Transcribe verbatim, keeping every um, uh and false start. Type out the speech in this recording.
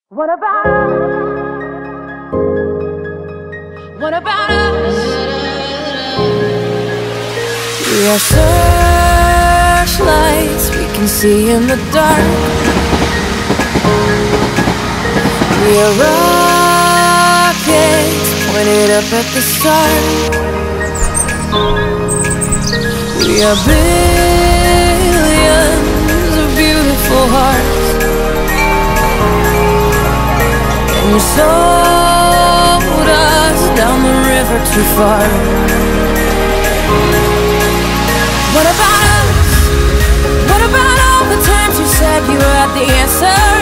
What about us? What about us? We are searchlights we can see in the dark. We are rockets pointed up at the start. We are billions of beautiful hearts. You sold us down the river too far. What about us? What about all the times you said you had the answer?